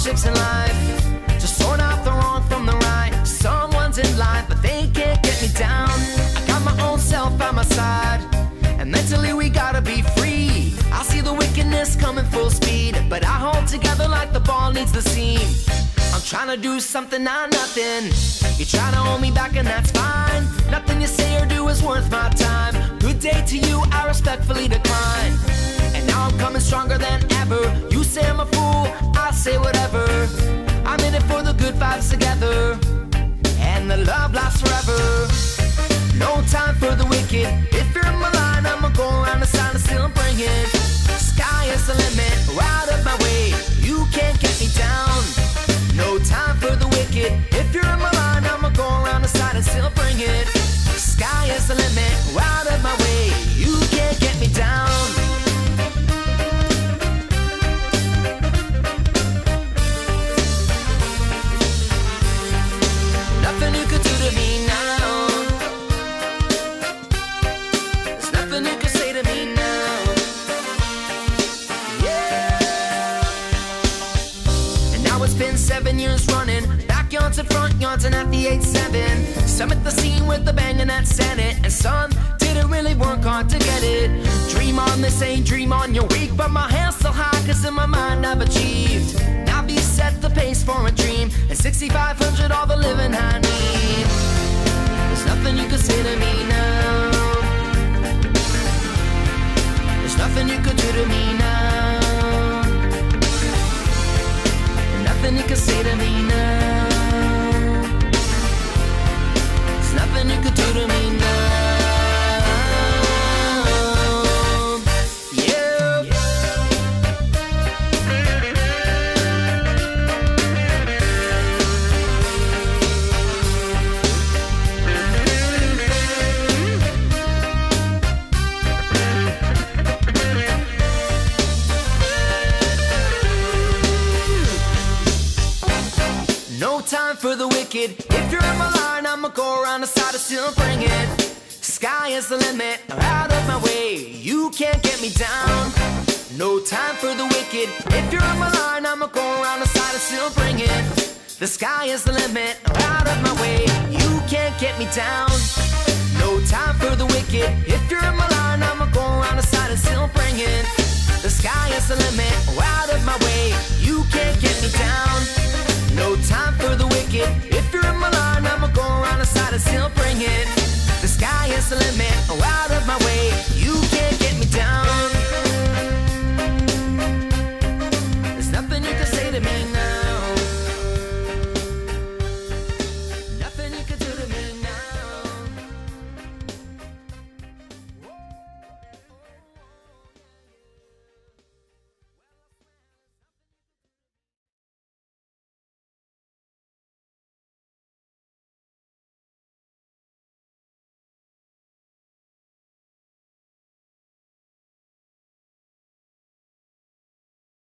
hardships in life, to sort out the wrong from the right. Someone's in line, but they can't get me down. I got my own self by my side, and mentally we gotta be free. I see the wickedness coming full speed, but I hold together like the ball needs the seam. I'm trying to do something, not nothing. You're trying to hold me back, and that's fine. Nothing you say or do is worth my time. Good day to you, I respectfully decline. And now I'm coming stronger than ever. You say I'm a fool, I say whatever. I'm in it for the good vibes together, and the love lasts forever. No time for the wicked. If you're in my line, I'ma go around the side and still bring it. Sky is the limit, out of my way. You can't get me down. No time for the wicked. If you're in my line, I'ma go around the side and still bring it. Sky is the limit, out of my way. You can't get me down. Nothing you could do to me now. There's nothing you could say to me now. Yeah. And now it's been 7 years running. Backyards and front yards and at the 8-7. Some at the scene with the bang and that Senate. And some didn't really work hard to get it. Dream on, they say dream on, you're weak. But my hands still high, cause in my mind I've achieved. Now be set the pace for a dream, and 6,500 all the living I need. There's nothing you could say to me now. There's nothing you could do to me now. And nothing you could say to me now. There's nothing you could do to me now. No time for the wicked. If you're in my line, I'ma go around the side and still bring it. Sky is the limit, out of my way. You can't get me down. No time for the wicked. If you're in my line, I'ma go around the side and still bring it. The sky is the limit, out of my way. You can't get me down. No time for the wicked. If you're in my line, I'ma go around the side and still bring it. The sky is the limit, out of my way. You can't get me down. No time for the wicked. If you're in my line, I'ma go around the side and still bring it. The sky is the limit, out of my way.